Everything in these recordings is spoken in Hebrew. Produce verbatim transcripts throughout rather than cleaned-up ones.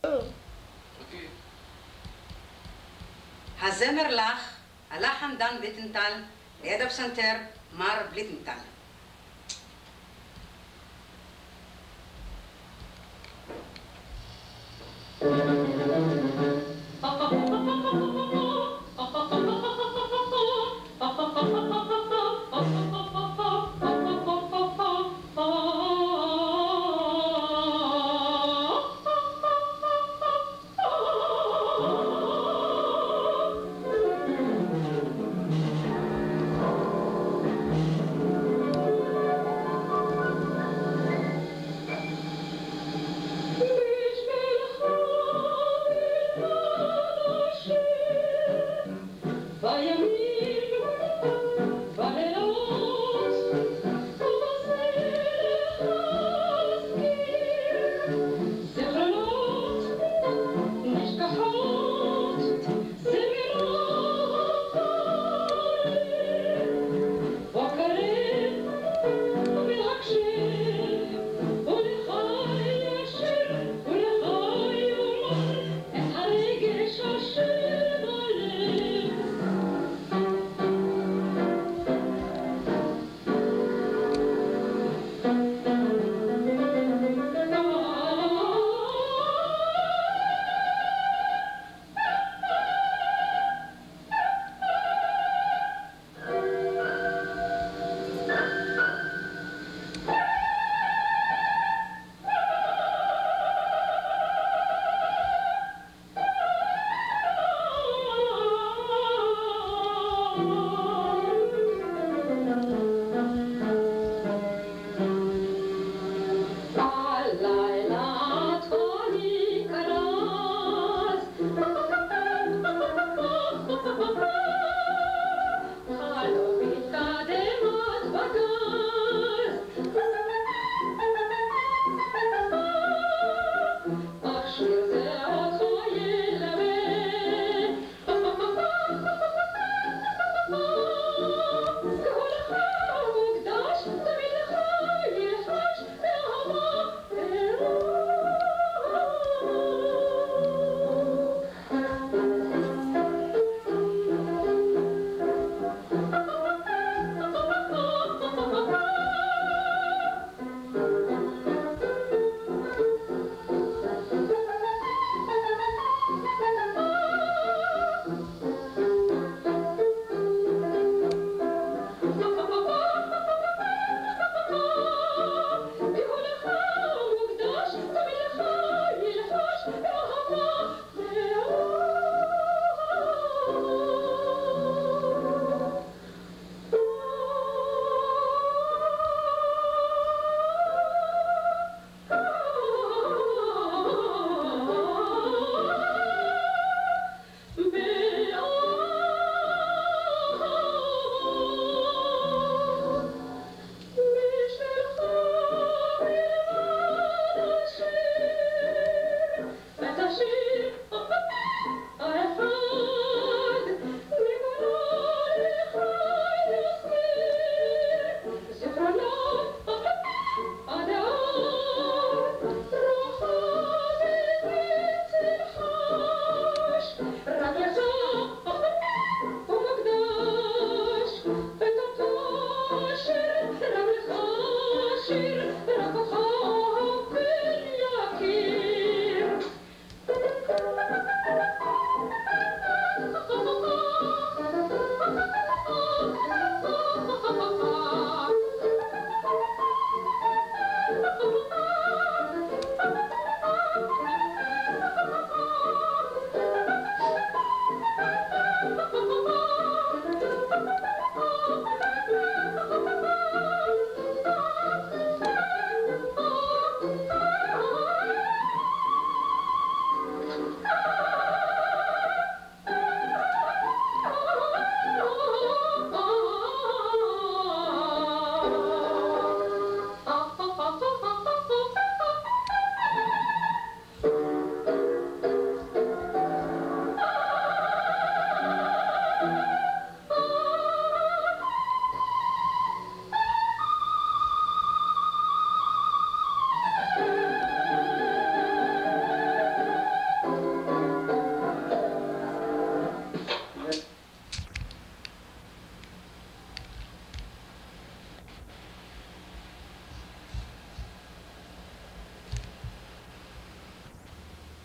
הזמר לך, הלחן דן בליטנטל, ליד הפסנתר מר בליטנטל. Ich will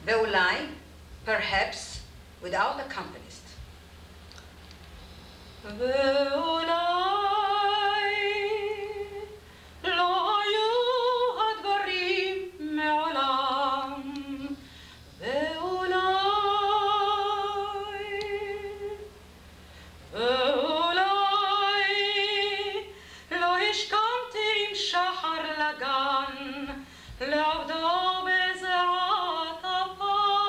ואולי, perhaps, without accompanist. ואולי לא היו הדברים מעולם, ואולי, ואולי לא השכמתי עם שחר לגן, לעבדו בזיעת אפיי.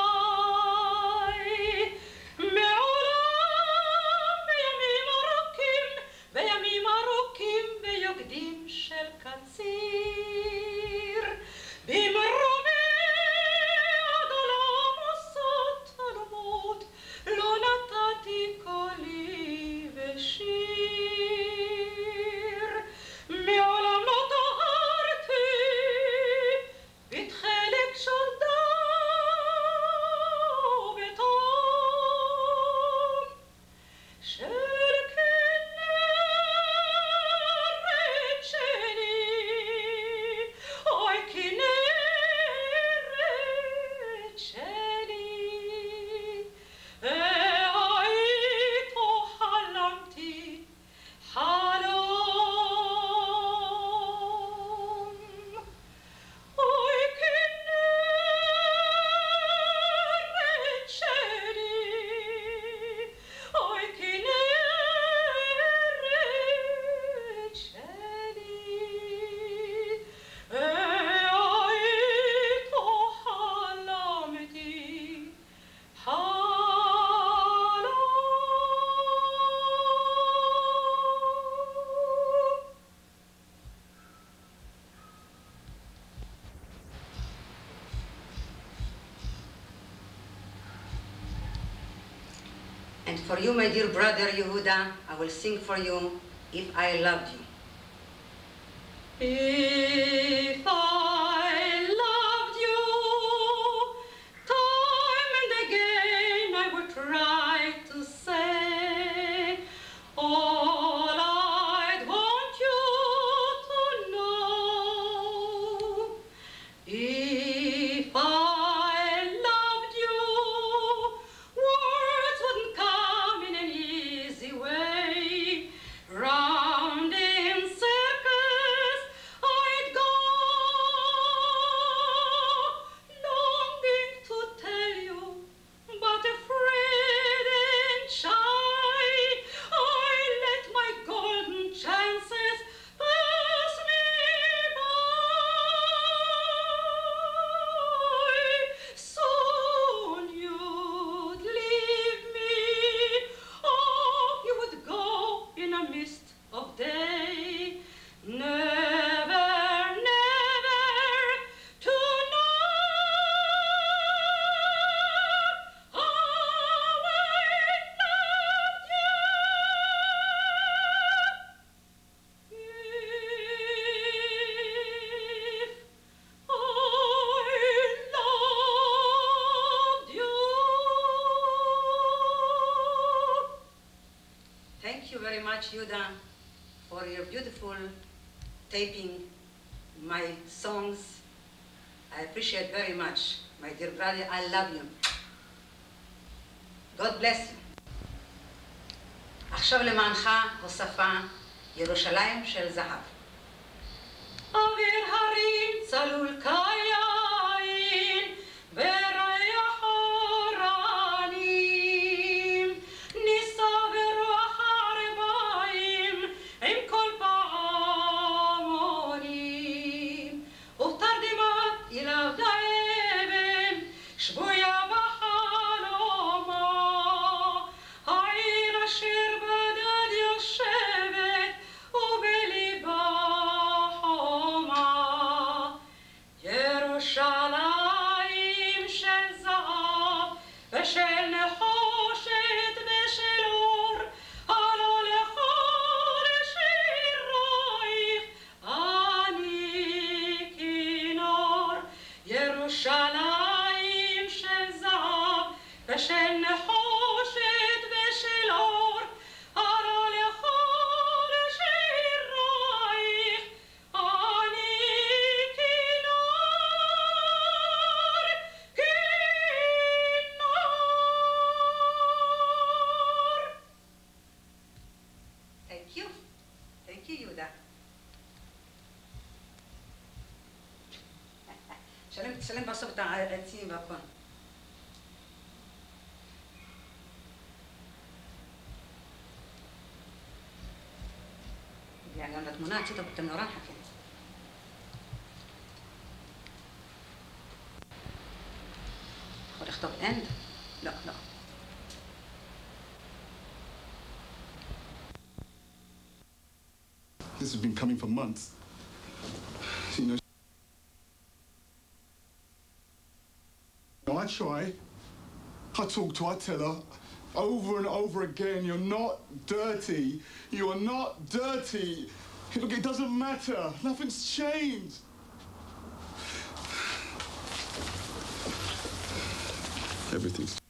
מעולם בימים ארוכים, בימים ארוכים ביוקדים של קציר, במרומי עד עולם עושות עולמות, לא נתתי קולי ושיר. מעולם לא טהרתי בתכלת שולדה ובתום של כנרת שלי, אוי כנרת שלי, ואיתו חלמתי חלום. אוי כנרת שלי, אוי כנרת שלי, ואיתו חלמתי חלום. And for you, my dear brother Yehuda, I will sing for you, If I Loved You. If I loved you, time and again I would try to say all I'd want you to know. If I loved you, words wouldn't come in an easy way. Round in circles I'd go, longing to tell you, but afraid and shy. I let my golden chances pass me by. Soon you'd leave me, oh, you would go in a mist of day. Never, never to know how I loved you. If I loved you. Thank you very much, Yehuda, for your beautiful taping my songs. I appreciate very much, my dear brother. I love you. God bless you. עכשיו למענך הוספה ירושלים של זהב. אוויר הרים צלול כיין, בריח אורנים, נישא ברוח הערביים, עם כל פעמונים, ובתרדמת ילד האבן, שבויה בחלומה, העיר אשר בדד יושבת, ובליבה חומה. ירושלים של זהב ושל נחושת ושל אור, הלא לכל שירייך אני כינור. ירושלים של זהב ושל נחושת ושל אור, הלא לכל שירייך אני כינור, כינור. שלם בסוף את העצים והכל. يعني لما تمنعت شو تبغى راحة كده. خد اختار end. لا لا. This has been coming for months. You know, I try. I talk to her, I tell her over and over again, you're not dirty. You are not dirty. Look, it doesn't matter. Nothing's changed. Everything's